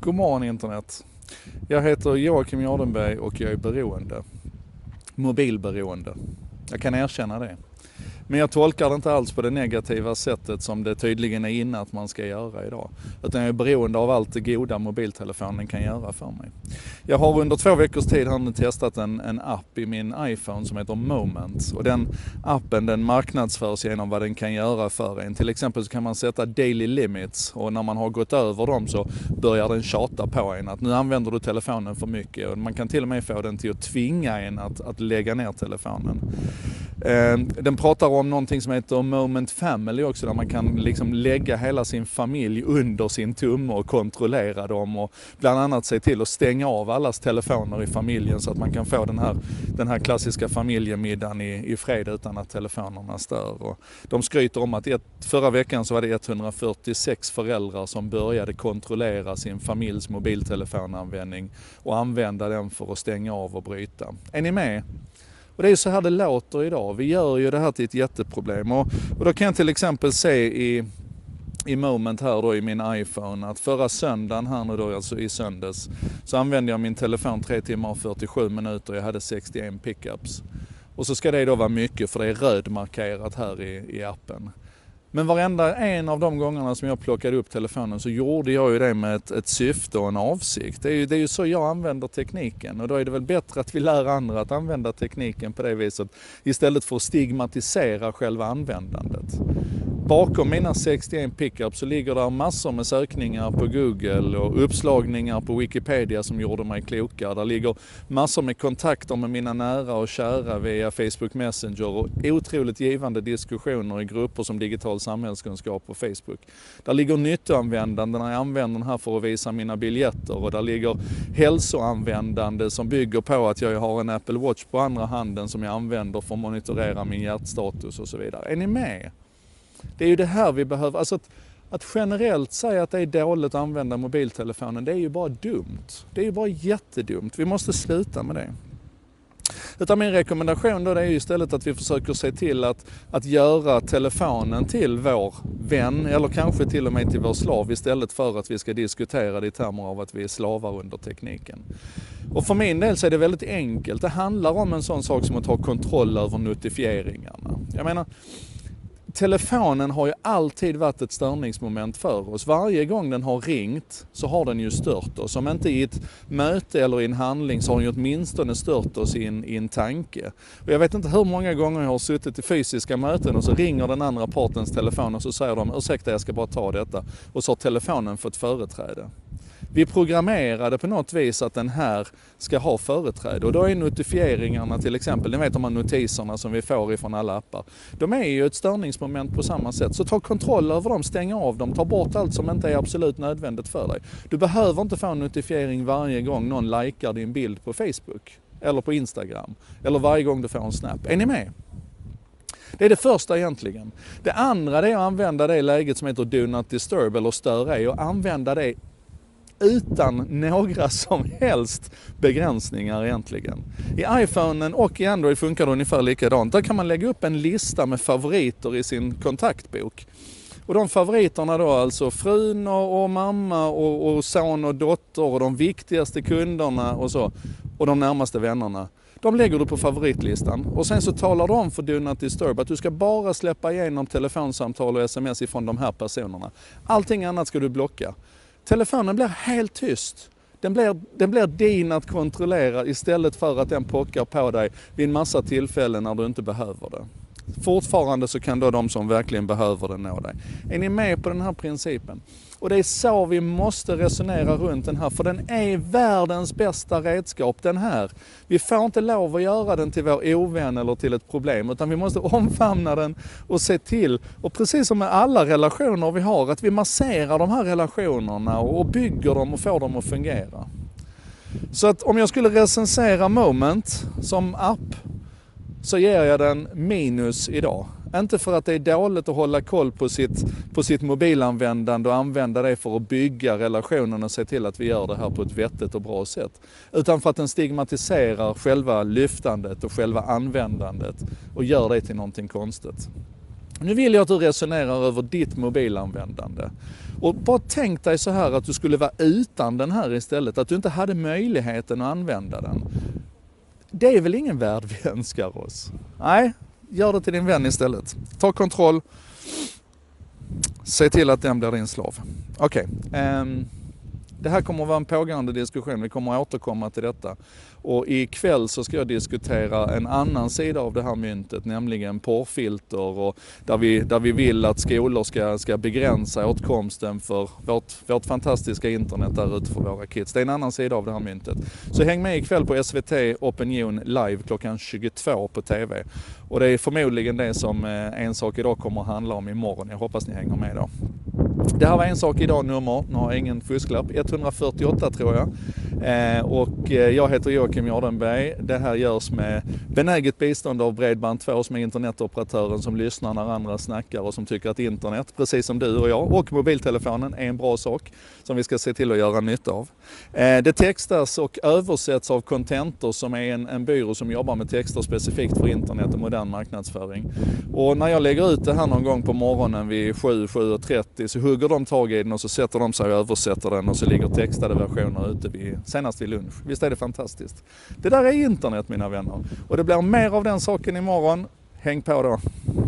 God morgon internet. Jag heter Joakim Jardenberg och jag är beroende. Mobilberoende. Jag kan erkänna det. Men jag tolkar det inte alls på det negativa sättet som det tydligen är inne att man ska göra idag. Utan jag är beroende av allt det goda mobiltelefonen kan göra för mig. Jag har under 2 veckors tid nu testat en app i min iPhone som heter Moment. Och den appen den marknadsförs genom vad den kan göra för en. Till exempel så kan man sätta daily limits och när man har gått över dem så börjar den tjata på en att nu använder du telefonen för mycket. Och man kan till och med få den till att tvinga en att lägga ner telefonen. Den pratar om någonting som heter Moment Family också, där man kan liksom lägga hela sin familj under sin tumme och kontrollera dem och bland annat se till att stänga av allas telefoner i familjen så att man kan få den här klassiska familjemiddagen i fred utan att telefonerna stör. Och de skryter om att förra veckan så var det 146 föräldrar som började kontrollera sin familjs mobiltelefonanvändning och använda den för att stänga av och bryta. Är ni med? Och det är så här det låter idag. Vi gör ju det här till ett jätteproblem. Och då kan jag till exempel se i Moment här då i min iPhone att förra söndagen här nu då, alltså i söndags, så använde jag min telefon 3 timmar och 47 minuter. Jag hade 61 pickups. Och så ska det då vara mycket för det är rödmarkerat här i appen. Men varenda en av de gångerna som jag plockade upp telefonen så gjorde jag ju det med ett syfte och en avsikt. Det är ju så jag använder tekniken och då är det väl bättre att vi lär andra att använda tekniken på det viset istället för att stigmatisera själva användandet. Bakom mina 61 pickups så ligger där massor med sökningar på Google och uppslagningar på Wikipedia som gjorde mig klokare. Där ligger massor med kontakter med mina nära och kära via Facebook Messenger och otroligt givande diskussioner i grupper som digital samhällskunskap på Facebook. Där ligger nyttoanvändande när jag använder den här för att visa mina biljetter och där ligger hälsoanvändande som bygger på att jag har en Apple Watch på andra handen som jag använder för att monitorera min hjärtstatus och så vidare. Är ni med? Det är ju det här vi behöver. Alltså att generellt säga att det är dåligt att använda mobiltelefonen, det är ju bara dumt. Det är ju bara jättedumt. Vi måste sluta med det. Utan min rekommendation då det är ju istället att vi försöker se till att göra telefonen till vår vän eller kanske till och med till vår slav istället för att vi ska diskutera det i termer av att vi är slavar under tekniken. Och för min del så är det väldigt enkelt. Det handlar om en sån sak som att ha kontroll över notifieringarna. Jag menar, telefonen har ju alltid varit ett störningsmoment för oss. Varje gång den har ringt så har den ju stört oss. Om inte i ett möte eller i en handling så har den ju åtminstone stört oss i en tanke. Och jag vet inte hur många gånger jag har suttit i fysiska möten och så ringer den andra partens telefon och så säger de ursäkta jag ska bara ta detta. Och så har telefonen fått företräde. Vi programmerade på något vis att den här ska ha företräde och då är notifieringarna till exempel, ni vet de här notiserna som vi får ifrån alla appar. De är ju ett störningsmoment på samma sätt. Så ta kontroll över dem, stäng av dem, ta bort allt som inte är absolut nödvändigt för dig. Du behöver inte få en notifiering varje gång någon likar din bild på Facebook eller på Instagram eller varje gång du får en snap. Är ni med? Det är det första egentligen. Det andra är att använda det läget som heter Do Not Disturb eller stör ej och använda det utan några som helst begränsningar egentligen. I iPhonen och i Android funkar det ungefär likadant. Där kan man lägga upp en lista med favoriter i sin kontaktbok. Och de favoriterna då alltså frun och mamma och son och dotter och de viktigaste kunderna och så och de närmaste vännerna. De lägger du på favoritlistan och sen så talar du om för Do Not Disturb att du ska bara släppa igenom telefonsamtal och sms ifrån de här personerna. Allting annat ska du blocka. Telefonen blir helt tyst. Den blir din att kontrollera istället för att den pockar på dig vid en massa tillfällen när du inte behöver det. Fortfarande så kan då de som verkligen behöver det nå dig. Är ni med på den här principen? Och det är så vi måste resonera runt den här, för den är världens bästa redskap, den här. Vi får inte lov att göra den till vår ovän eller till ett problem, utan vi måste omfamna den och se till, och precis som med alla relationer vi har, att vi masserar de här relationerna och bygger dem och får dem att fungera. Så att om jag skulle recensera Moment som app så ger jag den minus idag. Inte för att det är dåligt att hålla koll på sitt mobilanvändande och använda det för att bygga relationen och se till att vi gör det här på ett vettigt och bra sätt. Utan för att den stigmatiserar själva lyftandet och själva användandet och gör det till någonting konstigt. Nu vill jag att du resonerar över ditt mobilanvändande. Och bara tänk dig så här att du skulle vara utan den här istället. Att du inte hade möjligheten att använda den. Det är väl ingen värld vi önskar oss? Nej, gör det till din vän istället. Ta kontroll. Se till att den blir din slav. Okej. Det här kommer att vara en pågående diskussion. Vi kommer att återkomma till detta. Och ikväll så ska jag diskutera en annan sida av det här myntet, nämligen porrfilter, och där vi vill att skolor ska begränsa åtkomsten för vårt fantastiska internet där ute för våra kids. Det är en annan sida av det här myntet. Så häng med ikväll på SVT Opinion live klockan 22 på TV. Och det är förmodligen det som En sak idag kommer att handla om imorgon. Jag hoppas ni hänger med då. Det här var En sak idag nummer, nu har jag ingen fusklapp, 148 tror jag. Och jag heter Joakim Jardenberg. Det här görs med benäget bistånd av Bredband2 som är internetoperatören som lyssnar när andra snackar och som tycker att internet, precis som du och jag, och mobiltelefonen är en bra sak som vi ska se till att göra nytta av. Det textas och översätts av Contentor som är en byrå som jobbar med texter specifikt för internet och modern marknadsföring. Och när jag lägger ut det här någon gång på morgonen vid 7:30 så hugger de tag i den och så sätter de sig och översätter den och så ligger textade versioner ute senast vid lunch. Visst är det fantastiskt? Det där är internet mina vänner och det blir mer av den saken imorgon. Häng på då!